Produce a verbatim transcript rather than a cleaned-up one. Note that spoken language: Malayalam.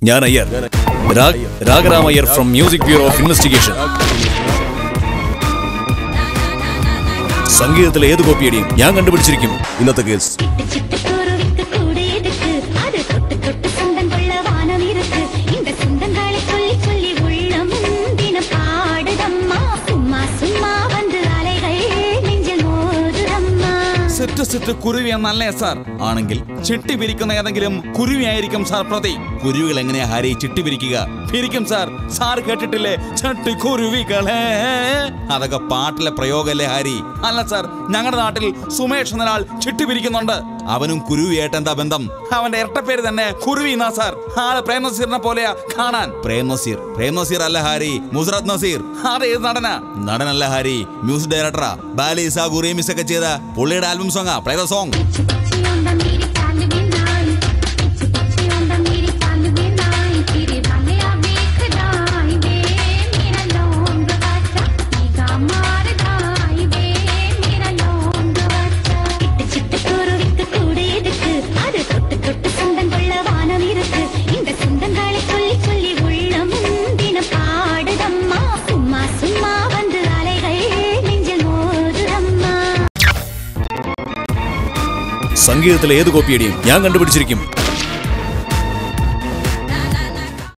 ഞാൻ Iyer Ragaram Iyer from Music Bureau of Investigation. സംഗീതത്തിലെ ഏത് കോപ്പിയടിയും ഞാൻ കണ്ടുപിടിച്ചിരിക്കും. ഇന്നത്തെ കേസ് കുരുവി എന്നല്ലേ സാർ? ആണെങ്കിൽ ചിട്ടി പിരിക്കുന്ന ഏതെങ്കിലും കുരുവി ആയിരിക്കും സാർ പ്രതി. കുരുവികൾ എങ്ങനെയാ ഹാരി ചിട്ടി പിരിക്കുക? പിരിക്കും സാർ. സാർ കേട്ടിട്ടില്ലേ ചട്ടി കുരുവികളെ? അതൊക്കെ പാട്ടിലെ പ്രയോഗല്ലേ ഹാരി? അല്ല സാർ, ഞങ്ങളുടെ നാട്ടിൽ സുമേഷ് എന്നൊരാൾ ചിട്ടി പിരിക്കുന്നുണ്ട്. അവനും കുരുവിയായിട്ട് എന്താ ബന്ധം? അവന്റെ ഇരട്ടപ്പേര് തന്നെ കുരുവി എന്നാ സാർ. ആള് പ്രേം നസീറിനെ പോലെയാ കാണാൻ. പ്രേം നസീർ പ്രേം നസീർ അല്ല ഹാരി, മുസ്രത് നസീർ. അതേത് നടനാ? നടനല്ല ഹാരി, മ്യൂസിക് ഡയറക്ടറാ. ബാലിസ ഗുറേമിസ് ഒക്കെ ചെയ്ത പുള്ളിയുടെ ആൽബം സോങ്ങാ. Play the song. സംഗീതത്തിലെ ഏത് കോപ്പിയടിയും ഞാൻ കണ്ടുപിടിച്ചിരിക്കും.